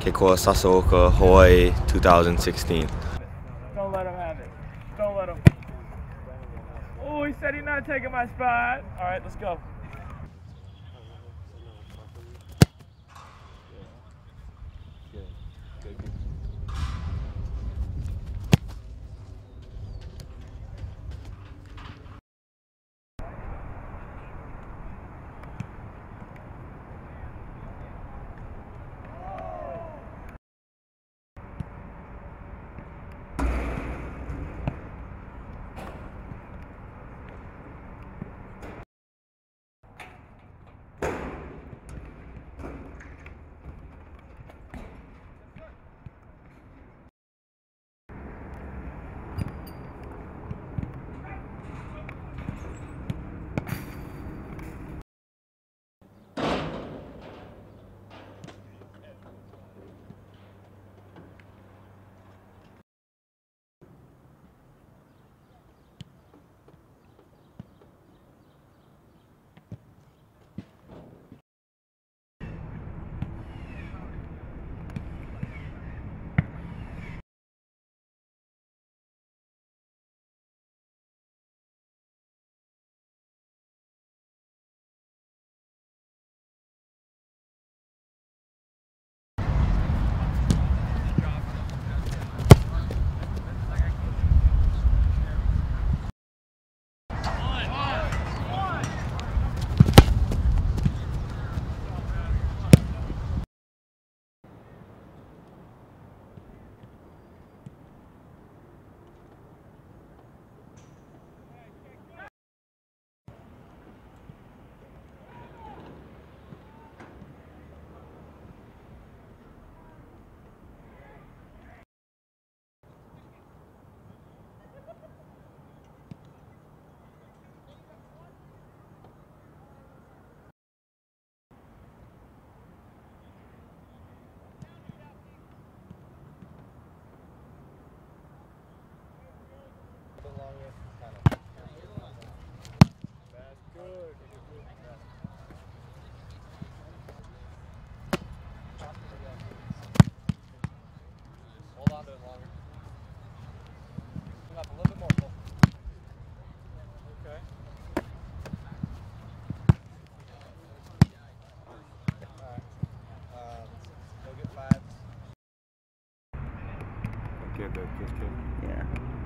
Keikoa Sasaoka, Hawaii, 2016. Don't let him have it. Don't let him. Oh, he said he's not taking my spot. All right, let's go. Hold on to it longer. Come up a little bit more, Cole. Okay. Alright. Go get fives. Okay, good, good, good. Yeah.